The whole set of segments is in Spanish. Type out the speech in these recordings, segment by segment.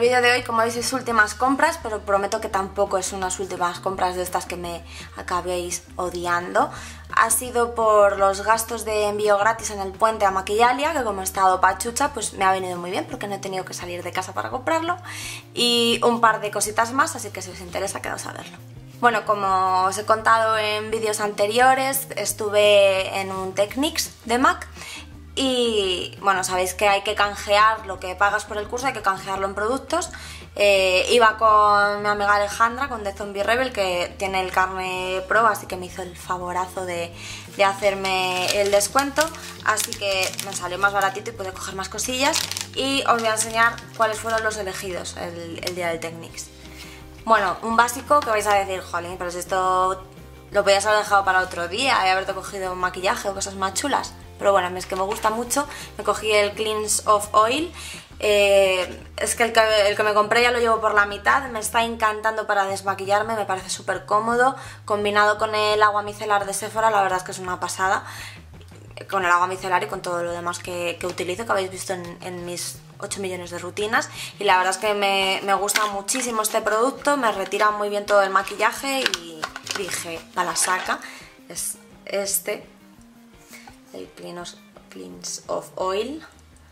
vídeo de hoy, como veis, es últimas compras, pero prometo que tampoco es unas últimas compras de estas que me acabéis odiando. Ha sido por los gastos de envío gratis en el puente a Maquillalia, que como he estado pachucha, pues me ha venido muy bien porque no he tenido que salir de casa para comprarlo. Y un par de cositas más, así que si os interesa, quedaos a verlo. Bueno, como os he contado en vídeos anteriores, estuve en un Technics de MAC. Y bueno, sabéis que hay que canjear lo que pagas por el curso, hay que canjearlo en productos. Iba con mi amiga Alejandra, con The Zombie Rebel, que tiene el carne pro, así que me hizo el favorazo de hacerme el descuento. Así que me salió más baratito y pude coger más cosillas. Y os voy a enseñar cuáles fueron los elegidos el día del Technics. Bueno, un básico que vais a decir, jolín, pero si esto lo podías haber dejado para otro día y haberte cogido maquillaje o cosas más chulas. Pero bueno, es que me gusta mucho. Me cogí el Cleanse of Oil. Es que el que me compré ya lo llevo por la mitad. Me está encantando para desmaquillarme. Me parece súper cómodo. Combinado con el agua micelar de Sephora, la verdad es que es una pasada. Con el agua micelar y con todo lo demás que utilizo, que habéis visto en mis 8 millones de rutinas. Y la verdad es que me gusta muchísimo este producto. Me retira muy bien todo el maquillaje. Y dije, a la saca. Es este, el Cleanse of Oil.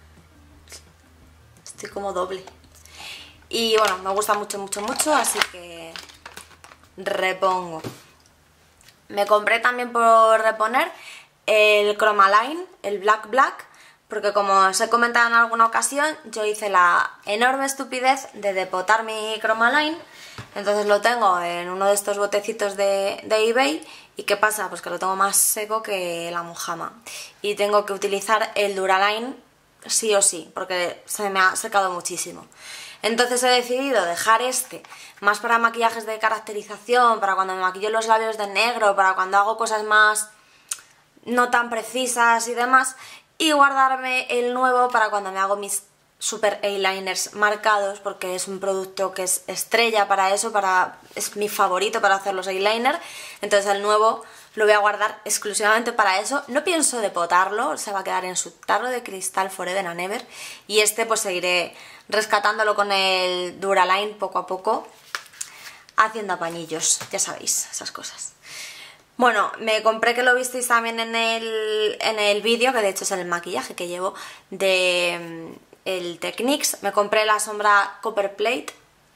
Estoy como doble. Y bueno, me gusta mucho, mucho, mucho, así que repongo. Me compré también por reponer el Chromaline, el Black, porque como os he comentado en alguna ocasión, yo hice la enorme estupidez de depotar mi Chromaline. Entonces lo tengo en uno de estos botecitos de eBay. ¿Y qué pasa? Pues que lo tengo más seco que la mojama. Y tengo que utilizar el Duraline sí o sí, porque se me ha secado muchísimo. Entonces he decidido dejar este más para maquillajes de caracterización, para cuando me maquillo los labios de negro, para cuando hago cosas más no tan precisas y demás, y guardarme el nuevo para cuando me hago mis super eyeliners marcados, porque es un producto que es estrella para eso, es mi favorito para hacer los eyeliners. Entonces el nuevo lo voy a guardar exclusivamente para eso. No pienso depotarlo, se va a quedar en su tarro de cristal forever and ever. Y este pues seguiré rescatándolo con el Duraline poco a poco, haciendo apañillos, ya sabéis, esas cosas. Bueno, me compré, que lo visteis también en el vídeo, que de hecho es el maquillaje que llevo de el Technics. Me compré la sombra Copper Plate,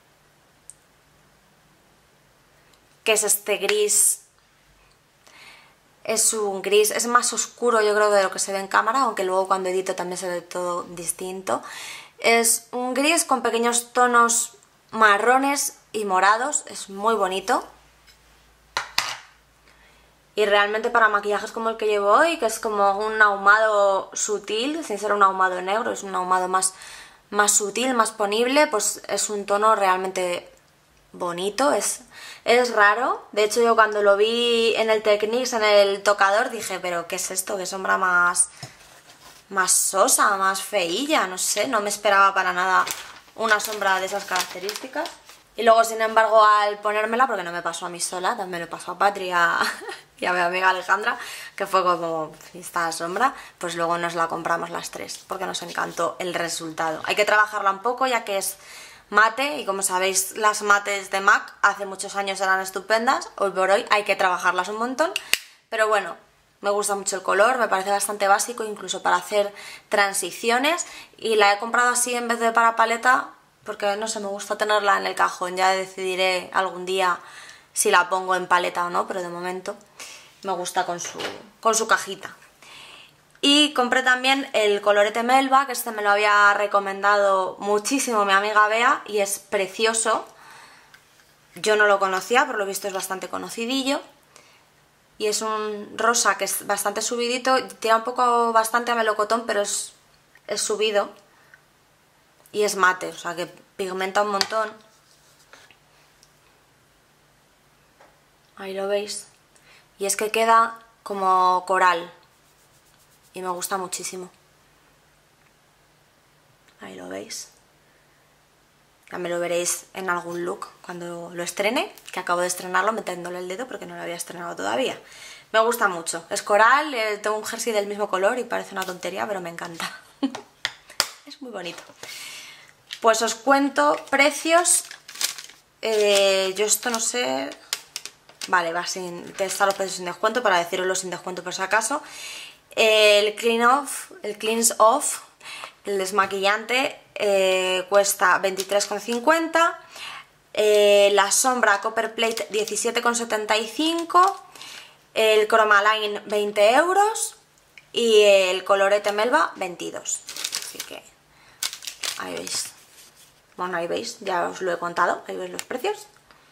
que es este gris. Es un gris, es más oscuro yo creo de lo que se ve en cámara, aunque luego cuando edito también se ve todo distinto. Es un gris con pequeños tonos marrones y morados, es muy bonito. Y realmente para maquillajes como el que llevo hoy, que es como un ahumado sutil, sin ser un ahumado negro, es un ahumado más sutil, más ponible, pues es un tono realmente bonito, es raro. De hecho yo cuando lo vi en el Technics, en el tocador, dije, pero ¿qué es esto? ¿Qué sombra más sosa, más feilla? No sé, no me esperaba para nada una sombra de esas características. Y luego, sin embargo, al ponérmela, porque no me pasó a mí sola, también le pasó a Patri y a mi amiga Alejandra, que fue como esta sombra, pues luego nos la compramos las tres, porque nos encantó el resultado. Hay que trabajarla un poco, ya que es mate, y como sabéis, las mates de MAC hace muchos años eran estupendas, hoy por hoy hay que trabajarlas un montón, pero bueno, me gusta mucho el color, me parece bastante básico, incluso para hacer transiciones, y la he comprado así en vez de para paleta, porque no sé, me gusta tenerla en el cajón. Ya decidiré algún día si la pongo en paleta o no, pero de momento me gusta con su cajita. Y compré también el colorete Melba, que este me lo había recomendado muchísimo mi amiga Bea, y es precioso. Yo no lo conocía, por lo visto es bastante conocidillo. Y es un rosa que es bastante subidito, tira un poco bastante a melocotón, pero es subido. Y es mate, o sea que pigmenta un montón. Ahí lo veis. Y es que queda como coral. Y me gusta muchísimo. Ahí lo veis. Ya me lo veréis en algún look cuando lo estrene, que acabo de estrenarlo metiéndole el dedo porque no lo había estrenado todavía. Me gusta mucho. Es coral, tengo un jersey del mismo color y parece una tontería, pero me encanta. Es muy bonito. Pues os cuento precios. Yo esto no sé... Vale, va sin estar los precios sin descuento, para deciroslo sin descuento por si acaso. El Cleanse Off, el desmaquillante, cuesta 23,50. La sombra Copper Plate 17,75. El Chromaline 20 euros. Y el colorete Melba 22. Así que ahí veis. Bueno, ahí veis, ya os lo he contado, ahí veis los precios.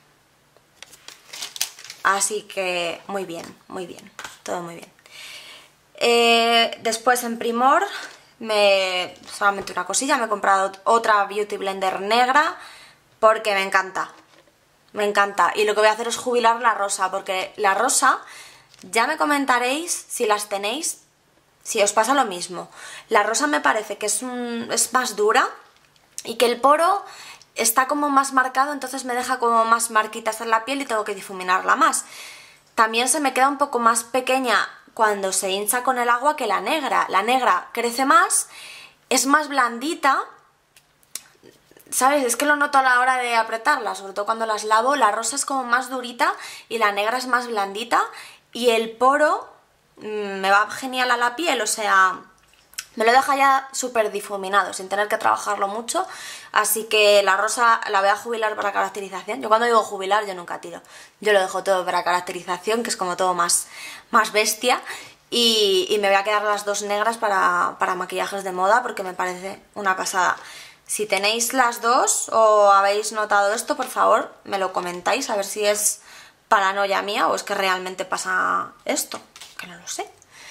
Así que muy bien, todo muy bien. Después en Primor, solamente una cosilla, me he comprado otra Beauty Blender negra porque me encanta. Me encanta. Y lo que voy a hacer es jubilar la rosa, porque la rosa, ya me comentaréis si las tenéis, si os pasa lo mismo. La rosa me parece que es más dura y que el poro está como más marcado, entonces me deja como más marquitas en la piel y tengo que difuminarla más. También se me queda un poco más pequeña cuando se hincha con el agua que la negra. La negra crece más, es más blandita, ¿sabes? Es que lo noto a la hora de apretarla, sobre todo cuando las lavo. La rosa es como más durita y la negra es más blandita y el poro me va genial a la piel, o sea... Me lo deja ya súper difuminado, sin tener que trabajarlo mucho, así que la rosa la voy a jubilar para caracterización. Yo cuando digo jubilar, yo nunca tiro. Yo lo dejo todo para caracterización, que es como todo más bestia, y me voy a quedar las dos negras para maquillajes de moda, porque me parece una pasada. Si tenéis las dos o habéis notado esto, por favor, me lo comentáis, a ver si es paranoia mía o es que realmente pasa esto, que no lo sé.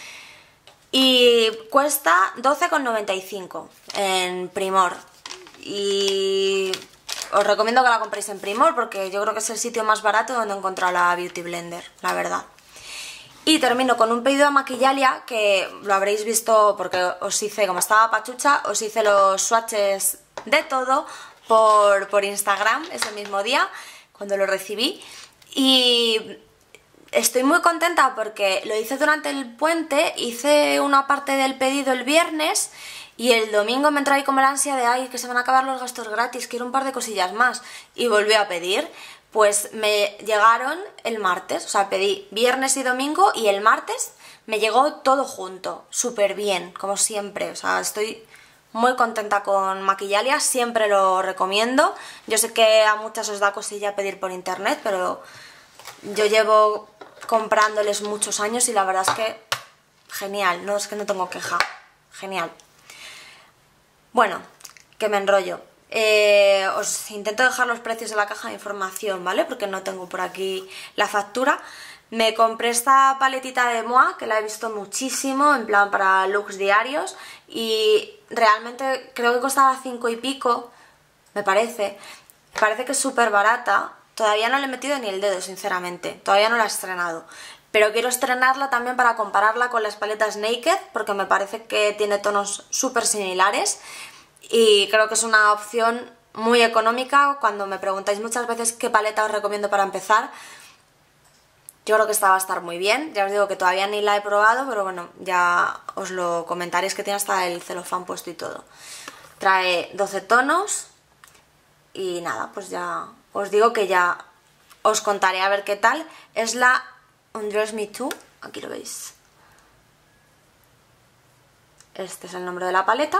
Y cuesta 12,95 en Primor. Y os recomiendo que la compréis en Primor porque yo creo que es el sitio más barato donde he encontrado la Beauty Blender, la verdad. Y termino con un pedido a Maquillalia que lo habréis visto porque os hice, como estaba pachucha, os hice los swatches de todo por Instagram ese mismo día cuando lo recibí. Y... estoy muy contenta porque lo hice durante el puente, hice una parte del pedido el viernes y el domingo me entró ahí como la ansia de ay, que se van a acabar los gastos gratis, quiero un par de cosillas más, y volví a pedir. Pues me llegaron el martes, o sea, pedí viernes y domingo y el martes me llegó todo junto, súper bien, como siempre. O sea, estoy muy contenta con Maquillalia, siempre lo recomiendo. Yo sé que a muchas os da cosilla pedir por internet, pero yo llevo comprándoles muchos años y la verdad es que genial, no es que no tengo queja, genial. Bueno, que me enrollo. Os intento dejar los precios en la caja de información, ¿vale? Porque no tengo por aquí la factura. Me compré esta paletita de Moa, que la he visto muchísimo, en plan para looks diarios, y realmente creo que costaba 5 y pico, me parece. Parece que es súper barata. Todavía no le he metido ni el dedo, sinceramente, todavía no la he estrenado. Pero quiero estrenarla también para compararla con las paletas Naked, porque me parece que tiene tonos súper similares. Y creo que es una opción muy económica. Cuando me preguntáis muchas veces qué paleta os recomiendo para empezar, yo creo que esta va a estar muy bien. Ya os digo que todavía ni la he probado, pero bueno, ya os lo comentaré, es que tiene hasta el celofán puesto y todo. Trae 12 tonos y nada, pues ya os digo que ya os contaré a ver qué tal. Es la Undress Me Too, aquí lo veis. Este es el nombre de la paleta.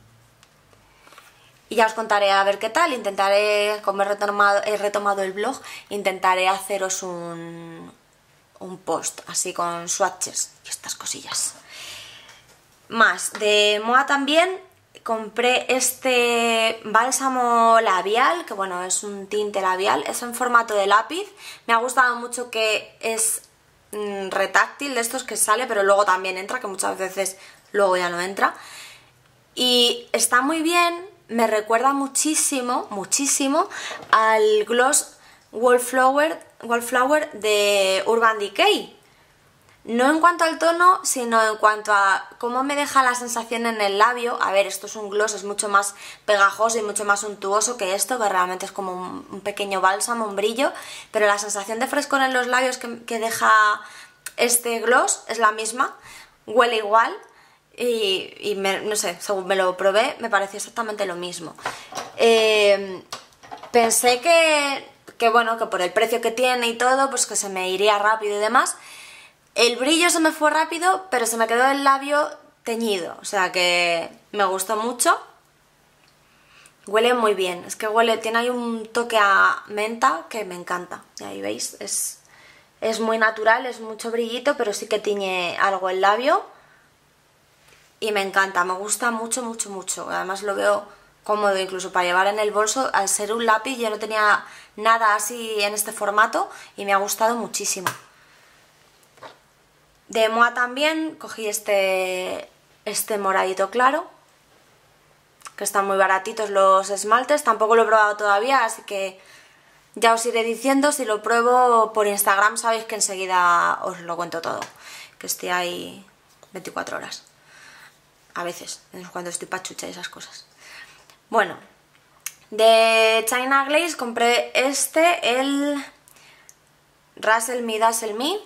Y ya os contaré a ver qué tal. Intentaré, como he retomado el blog, intentaré haceros un post así con swatches y estas cosillas. Más, de Moa también compré este bálsamo labial, que bueno, es un tinte labial, es en formato de lápiz. Me ha gustado mucho que es retáctil, de estos que sale, pero luego también entra, que muchas veces luego ya no entra. Y está muy bien, me recuerda muchísimo, muchísimo al gloss Wallflower de Urban Decay. No en cuanto al tono, sino en cuanto a cómo me deja la sensación en el labio. A ver, esto es un gloss, es mucho más pegajoso y mucho más untuoso que esto, que realmente es como un pequeño bálsamo, un brillo. Pero la sensación de frescor en los labios que deja este gloss es la misma, huele igual. No sé, según me lo probé, me pareció exactamente lo mismo. Pensé que bueno, que por el precio que tiene y todo, pues que se me iría rápido y demás. El brillo se me fue rápido, pero se me quedó el labio teñido, o sea que me gustó mucho. Huele muy bien, es que huele, tiene ahí un toque a menta que me encanta. Y ahí veis, es muy natural, es mucho brillito, pero sí que tiñe algo el labio. Y me encanta, me gusta mucho, mucho, mucho. Además lo veo cómodo incluso para llevar en el bolso. Al ser un lápiz yo no tenía nada así en este formato y me ha gustado muchísimo. De Moa también cogí este moradito claro, que están muy baratitos los esmaltes. Tampoco lo he probado todavía, así que ya os iré diciendo. Si lo pruebo por Instagram sabéis que enseguida os lo cuento todo, que estoy ahí 24 horas. A veces, cuando estoy pachucha y esas cosas. Bueno, de China Glaze compré el Russell Me Dazzle Me.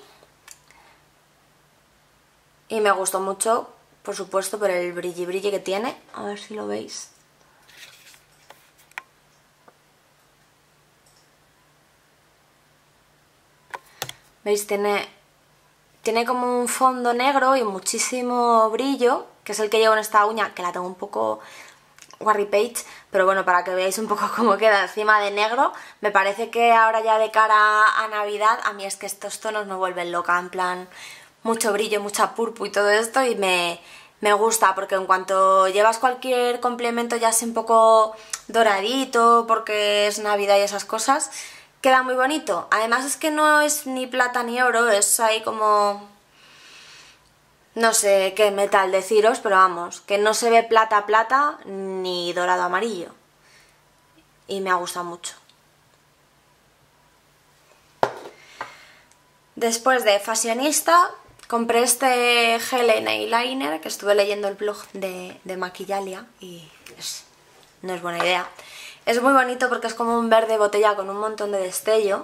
Y me gustó mucho, por supuesto, por el brilli brilli que tiene. A ver si lo veis. ¿Veis? Tiene como un fondo negro y muchísimo brillo, que es el que llevo en esta uña, que la tengo un poco Warry Page, pero bueno, para que veáis un poco cómo queda encima de negro. Me parece que ahora ya de cara a Navidad, a mí es que estos tonos me vuelven loca, en plan mucho brillo, mucha purpu y todo esto, y me gusta, porque en cuanto llevas cualquier complemento ya así un poco doradito, porque es Navidad y esas cosas, queda muy bonito. Además es que no es ni plata ni oro, es ahí como... no sé qué metal deciros, pero vamos, que no se ve plata plata ni dorado amarillo. Y me ha gustado mucho. Después de Fashionista compré este gel en eyeliner, que estuve leyendo el blog de Maquillalia y no es buena idea. Es muy bonito porque es como un verde botella con un montón de destello.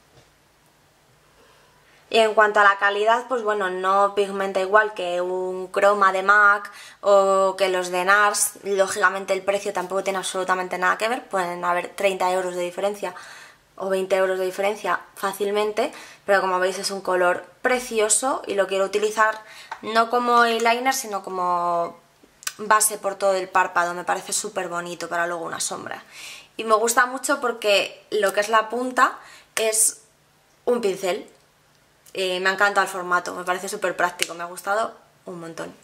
Y en cuanto a la calidad, pues bueno, no pigmenta igual que un croma de MAC o que los de NARS. Lógicamente el precio tampoco tiene absolutamente nada que ver, pueden haber 30 euros de diferencia o 20 euros de diferencia fácilmente, pero como veis es un color precioso y lo quiero utilizar no como eyeliner, sino como base por todo el párpado. Me parece súper bonito para luego una sombra. Y me gusta mucho porque lo que es la punta es un pincel. Me ha encantado el formato, me parece súper práctico, me ha gustado un montón.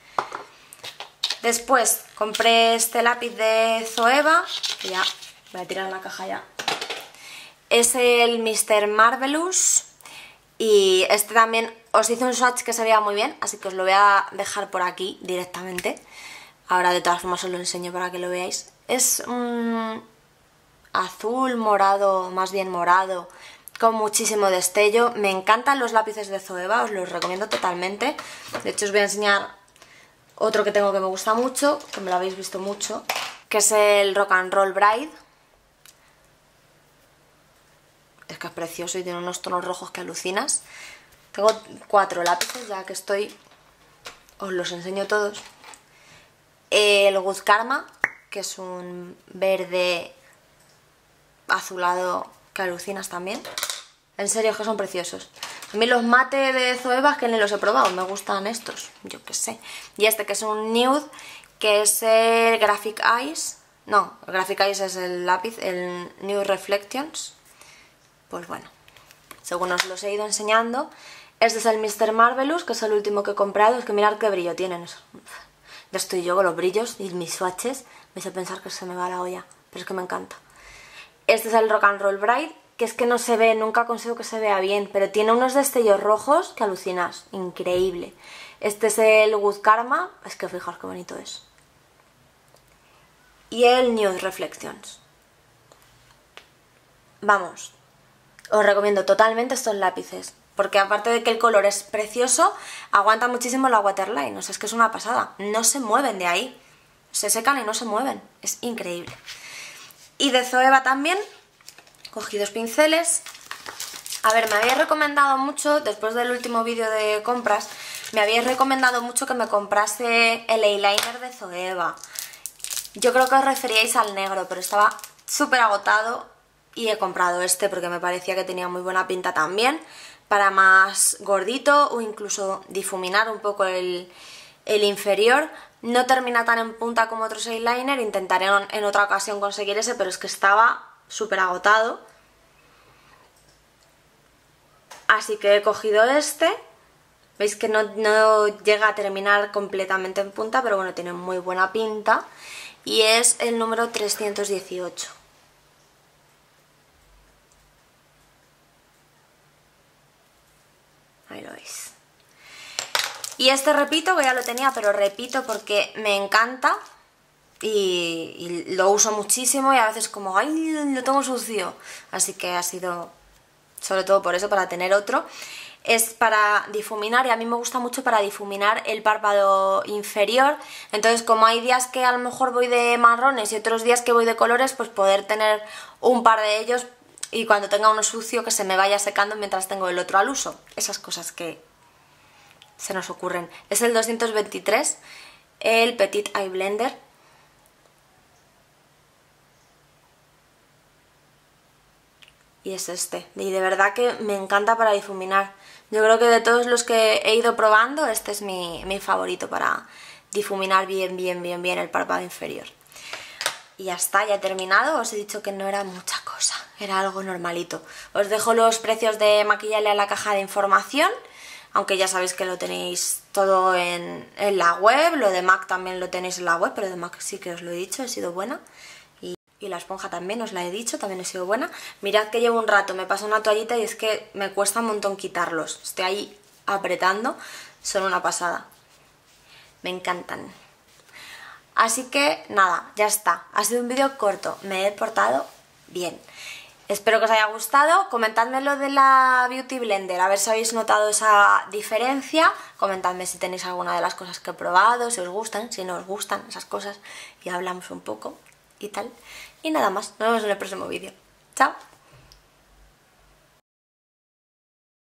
Después compré este lápiz de Zoeva, que ya voy a tirar la caja ya. Es el Mr. Marvelous y este también os hice un swatch que se veía muy bien, así que os lo voy a dejar por aquí directamente. Ahora de todas formas os lo enseño para que lo veáis. Es un azul morado, más bien morado, con muchísimo destello. Me encantan los lápices de Zoeva, os los recomiendo totalmente. De hecho os voy a enseñar otro que tengo que me gusta mucho, que me lo habéis visto mucho, que es el Rock and Roll Bride. Es que es precioso y tiene unos tonos rojos que alucinas. Tengo 4 lápices, ya que estoy, os los enseño todos. El Good Karma, que es un verde azulado que alucinas también. En serio, es que son preciosos. A mí los mate de Zoeva, que ni los he probado, me gustan estos, yo qué sé. Y este que es un nude, que es el Graphic Eyes. No, el Graphic Eyes es el lápiz, el Nude Reflections. Pues bueno, según os los he ido enseñando. Este es el Mr. Marvelous, que es el último que he comprado. Es que mirad qué brillo tienen. Ya estoy yo con los brillos y mis swatches. Me hice pensar que se me va la olla, pero es que me encanta. Este es el Rock and Roll Bride, que es que no se ve, nunca consigo que se vea bien, pero tiene unos destellos rojos que alucinas, increíble. Este es el Good Karma, es que fijaos qué bonito es. Y el Nude Reflections. Vamos, os recomiendo totalmente estos lápices, porque aparte de que el color es precioso, aguanta muchísimo la waterline, o sea, es que es una pasada, no se mueven de ahí, se secan y no se mueven, es increíble. Y de Zoeva también cogí 2 pinceles. A ver, me habéis recomendado mucho, después del último vídeo de compras, me habéis recomendado mucho que me comprase el eyeliner de Zoeva. Yo creo que os referíais al negro, pero estaba súper agotado y he comprado este porque me parecía que tenía muy buena pinta también, para más gordito o incluso difuminar un poco el inferior. No termina tan en punta como otros eyeliner, intentaré en otra ocasión conseguir ese, pero es que estaba súper agotado. Así que he cogido este. Veis que no llega a terminar completamente en punta, pero bueno, tiene muy buena pinta. Y es el número 318. Ahí lo veis. Y este repito, que ya lo tenía, pero repito porque me encanta. Y lo uso muchísimo y a veces como, ¡ay, lo tengo sucio! Así que ha sido, sobre todo por eso, para tener otro. Es para difuminar y a mí me gusta mucho para difuminar el párpado inferior. Entonces, como hay días que a lo mejor voy de marrones y otros días que voy de colores, pues poder tener un par de ellos y cuando tenga uno sucio que se me vaya secando mientras tengo el otro al uso. Esas cosas que se nos ocurren. Es el 223, el Petit Eye Blender. Y es este. Y de verdad que me encanta para difuminar. Yo creo que de todos los que he ido probando, este es mi favorito para difuminar bien el párpado inferior. Y ya está, ya he terminado. Os he dicho que no era mucha cosa, era algo normalito. Os dejo los precios de Maquillalia en la caja de información, aunque ya sabéis que lo tenéis todo en la web. Lo de MAC también lo tenéis en la web, pero de MAC sí que os lo he dicho, he sido buena. Y la esponja también os la he dicho, también he sido buena. Mirad que llevo un rato, me paso una toallita y es que me cuesta un montón quitarlos. Estoy ahí apretando, son una pasada. Me encantan. Así que nada, ya está. Ha sido un vídeo corto, me he portado bien. Espero que os haya gustado. Comentadme lo de la Beauty Blender, a ver si habéis notado esa diferencia. Comentadme si tenéis alguna de las cosas que he probado, si os gustan, si no os gustan esas cosas. Y hablamos un poco y tal. Y nada más, nos vemos en el próximo vídeo. ¡Chao!